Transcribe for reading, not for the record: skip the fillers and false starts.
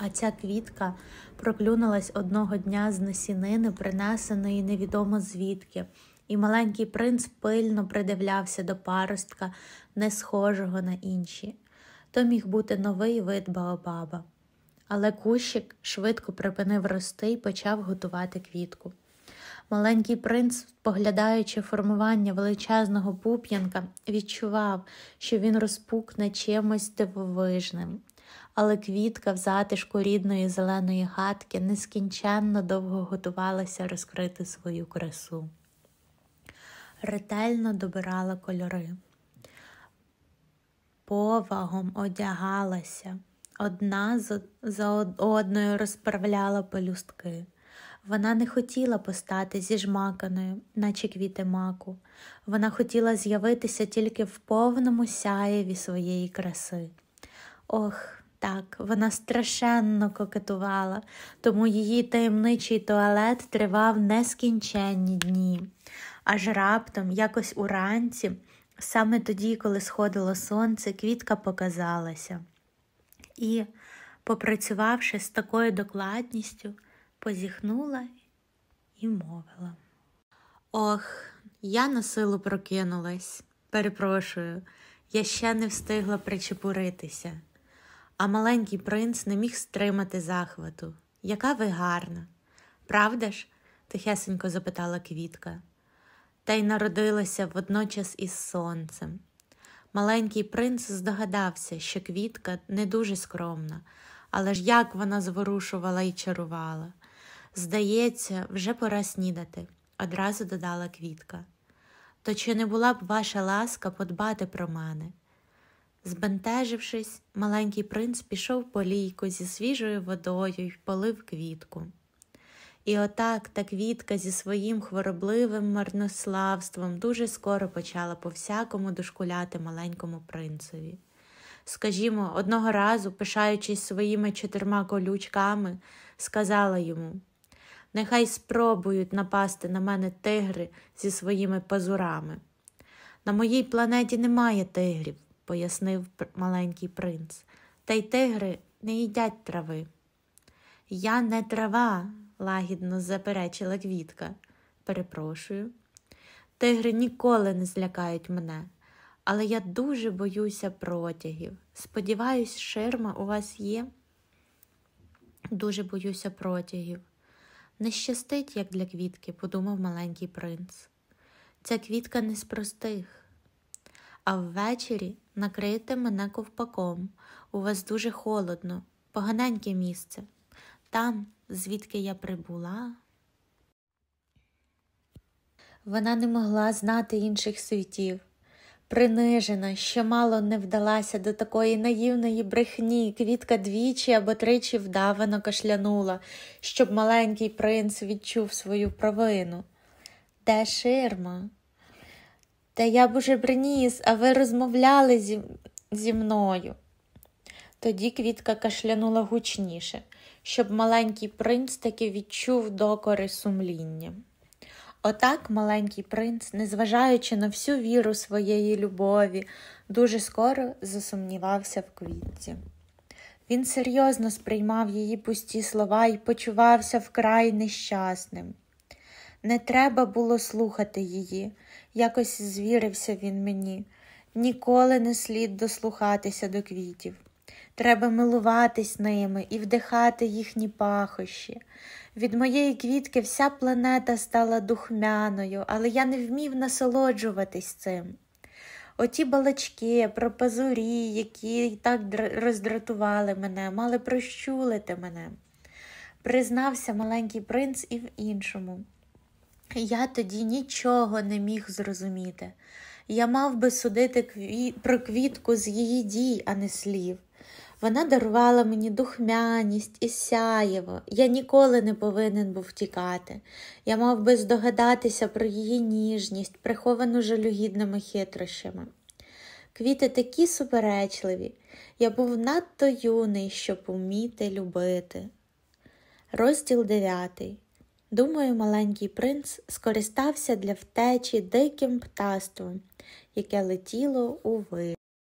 А ця квітка проклюнулась одного дня з насінини, принесеної невідомо звідки, і маленький принц пильно придивлявся до паростка, не схожого на інші. То міг бути новий вид Баобаба. Але кущик швидко припинив рости і почав готувати квітку. Маленький принц, споглядаючи формування величезного пуп'янка, відчував, що він розпукне чимось дивовижним. Але квітка в затишку рідної зеленої хатки нескінченно довго готувалася розкрити свою красу. Ретельно добирала кольори. Повагом одягалася, одна за одною розправляла пелюстки. Вона не хотіла постати зіжмаканою, наче квіти маку. Вона хотіла з'явитися тільки в повному сяєві своєї краси. Ох, так, вона страшенно кокетувала, тому її таємничий туалет тривав нескінченні дні. Аж раптом, якось уранці, саме тоді, коли сходило сонце, квітка показалася. І, попрацювавши з такою докладністю, позіхнула і мовила. Ох, я на силу прокинулась. Перепрошую, я ще не встигла причепуритися. А маленький принц не міг стримати захвату. Яка ви гарна. Правда ж? Тихесенько запитала квітка. Та й народилася водночас із сонцем. Маленький принц здогадався, що квітка не дуже скромна, але ж як вона зворушувала і чарувала. Здається, вже пора снідати, одразу додала квітка. То чи не була б ваша ласка подбати про мене? Збентежившись, маленький принц пішов по лійку зі свіжою водою й полив квітку. І отак та квітка зі своїм хворобливим марнославством дуже скоро почала по-всякому дошкуляти маленькому принцеві. Скажімо, одного разу, пишаючись своїми 4 колючками, сказала йому: «Нехай спробують напасти на мене тигри зі своїми пазурами». «На моїй планеті немає тигрів», – пояснив маленький принц, «та й тигри не їдять трави». «Я не трава», – лагідно заперечила квітка. «Перепрошую. Тигри ніколи не злякають мене, але я дуже боюся протягів. Сподіваюсь, ширма у вас є?» «Дуже боюся протягів». «Не щастить, як для квітки», – подумав маленький принц. «Ця квітка не з простих. А ввечері накрийте мене ковпаком. У вас дуже холодно, поганеньке місце. Там, звідки я прибула». Вона не могла знати інших світів. Принижена, що мало не вдалася до такої наївної брехні, квітка двічі або тричі вдавано кашлянула, щоб маленький принц відчув свою провину. «Де ширма?» «Та я б уже приніс, а ви розмовляли зі мною». Тоді квітка кашлянула гучніше, щоб маленький принц таки відчув докори сумління. Отак маленький принц, незважаючи на всю віру своєї любові, дуже скоро засумнівався в квітці. Він серйозно сприймав її пусті слова і почувався вкрай нещасним. Не треба було слухати її, якось звірився він мені. Ніколи не слід дослухатися до квітів. Треба милуватись ними і вдихати їхні пахощі. Від моєї квітки вся планета стала духмяною, але я не вмів насолоджуватись цим. Оті балачки про пазурі, які так роздратували мене, мали прощулити мене. Признався маленький принц і в іншому. Я тоді нічого не міг зрозуміти. Я мав би судити про квітку з її дій, а не слів. Вона дарувала мені духмяність і сяєво. Я ніколи не повинен був тікати. Я мав би здогадатися про її ніжність, приховану жалюгідними хитрощами. Квіти такі суперечливі. Я був надто юний, щоб уміти любити. Розділ 9. Думаю, маленький принц скористався для втечі диким птаством, яке летіло у вир.